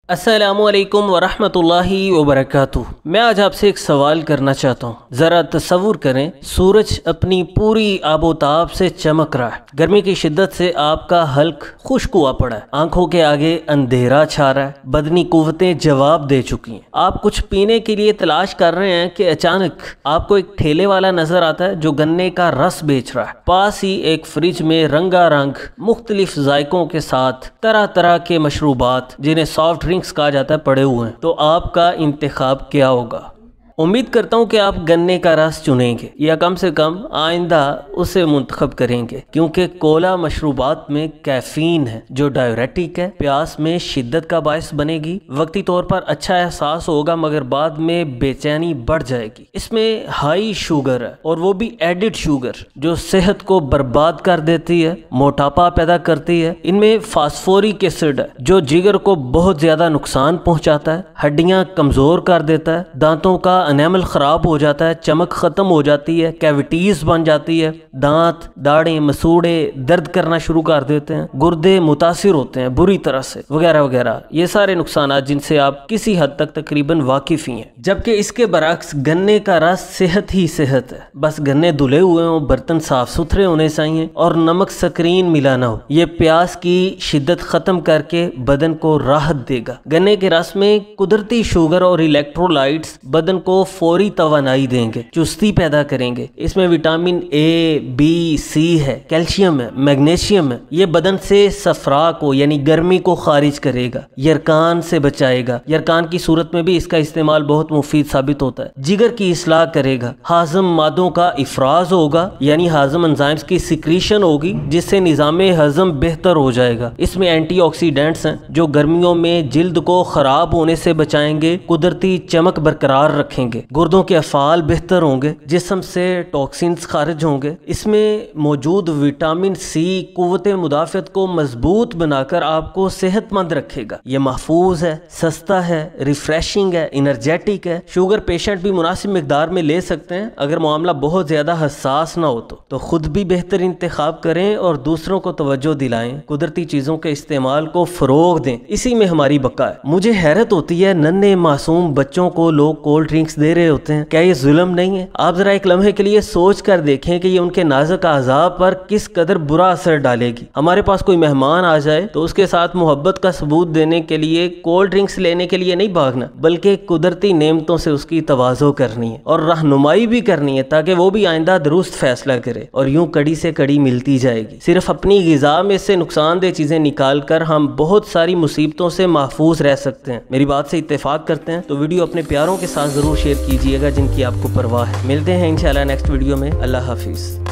अस्सलामुअलैकुम वरहमतुल्लाहि वबरकातुह। मैं आज आपसे एक सवाल करना चाहता हूँ। ज़रा तसव्वुर करें, सूरज अपनी पूरी आबोताब से चमक रहा है, गर्मी की शिद्दत से आपका हल्क खुश्क हुआ पड़ा है, आंखों के आगे अंधेरा छा रहा है, बदनी कुव्वतें जवाब दे चुकी हैं। आप कुछ पीने के लिए तलाश कर रहे हैं कि अचानक आपको एक ठेले वाला नजर आता है जो गन्ने का रस बेच रहा है। पास ही एक फ्रिज में रंगारंग मुख्तलिफ जायकों के साथ तरह तरह के मशरूबात, जिन्हें सॉफ्ट ड्रिंक्स कहा जाता है, पड़े हुए हैं। तो आपका इंतखाब क्या होगा? उम्मीद करता हूँ कि आप गन्ने का रस चुनेंगे या कम से कम आइंदा उसे मुंतखब करेंगे, क्योंकि कोला मशरूबात में कैफीन है जो डायरेटिक है, प्यास में शिद्दत का बायस बनेगी। वक्ती तौर पर अच्छा एहसास होगा मगर बाद में बेचैनी बढ़ जाएगी। इसमें हाई शुगर है और वो भी एडिड शुगर, जो सेहत को बर्बाद कर देती है, मोटापा पैदा करती है। इनमें फास्फोरिक एसिड है जो जिगर को बहुत ज्यादा नुकसान पहुंचाता है, हड्डियां कमजोर कर देता है, दांतों का एनेमल खराब हो जाता है, चमक खत्म हो जाती है, कैविटीज बन जाती है, दांत दाढ़ें मसूड़े दर्द करना शुरू कर देते हैं, गुर्दे मुतासिर होते हैं बुरी तरह से, वगैरह वगैरह। ये सारे नुकसान जिनसे आप किसी हद तक तकरीबन वाकिफ ही हैं। जबकि इसके बरक्स गन्ने का रस सेहत ही सेहत है। बस गन्ने धुले हुए हों, बर्तन साफ सुथरे होने चाहिए और नमक सक्रीन मिला ना हो। ये प्यास की शिद्दत खत्म करके बदन को राहत देगा। गन्ने के रस में कुदरती शुगर और इलेक्ट्रोलाइट्स बदन को फौरी तवानाई देंगे, चुस्ती पैदा करेंगे। इसमें विटामिन ए, बी, सी है, कैल्शियम है, मैग्नीशियम है। ये बदन से सफरा को यानी गर्मी को खारिज करेगा, यरकान से बचाएगा। यरकान की सूरत में भी इसका इस्तेमाल बहुत मुफीद साबित होता है। जिगर की इस्लाह करेगा, हाजम मादों का इफराज होगा यानी हाजम एंजाइम्स की सिक्रीशन होगी, जिससे निजाम हजम बेहतर हो जाएगा। इसमें एंटीऑक्सीडेंट्स हैं जो गर्मियों में जिल्द को खराब होने से बचाएंगे, कुदरती चमक बरकरार रखेंगे, गुर्दों के अफ़ाल बेहतर होंगे, जिस्म से टॉक्सिन्स खारिज होंगे। इसमें मौजूद विटामिन सी कुव्वते मुदाफ़ियत को मजबूत बनाकर आपको सेहतमंद रखेगा। ये महफूज है, सस्ता है, रिफ्रेशिंग है, इनर्जेटिक है। शुगर पेशेंट भी मुनासिब मिकदार में ले सकते हैं अगर मामला बहुत ज़्यादा हसास ना हो तो खुद भी बेहतर इंतखाब करें और दूसरों को तवज्जो दिलाएं। कुदरती चीज़ों के इस्तेमाल को फ़रोग दें, इसी में हमारी बका है। मुझे हैरत होती है, नन्हे मासूम बच्चों को लोग कोल्ड ड्रिंक्स दे रहे होते हैं। क्या ये जुल्म नहीं है? आप जरा एक लम्हे के लिए सोच कर देखें कि ये उनके नाजुक आज़ाब पर किस कदर बुरा असर डालेगी। हमारे पास कोई मेहमान आ जाए तो उसके साथ मोहब्बत का सबूत देने के लिए कोल्ड ड्रिंक्स लेने के लिए नहीं भागना, बल्कि कुदरती नेमतों से उसकी तवाज़ो करनी है और रहनुमाई भी करनी है, ताकि वो भी आइंदा दुरुस्त फैसला करे। और यूं कड़ी से कड़ी मिलती जाएगी। सिर्फ अपनी ग़िज़ा में से नुकसानदेह चीज़ें निकाल कर हम बहुत सारी मुसीबतों से महफूज रह सकते हैं। मेरी बात से इत्तेफाक करते हैं तो वीडियो अपने प्यारों के साथ ज़रूर शेयर कीजिएगा जिनकी आपको परवाह है। मिलते हैं इंशाल्लाह नेक्स्ट वीडियो में। अल्लाह हाफिज़।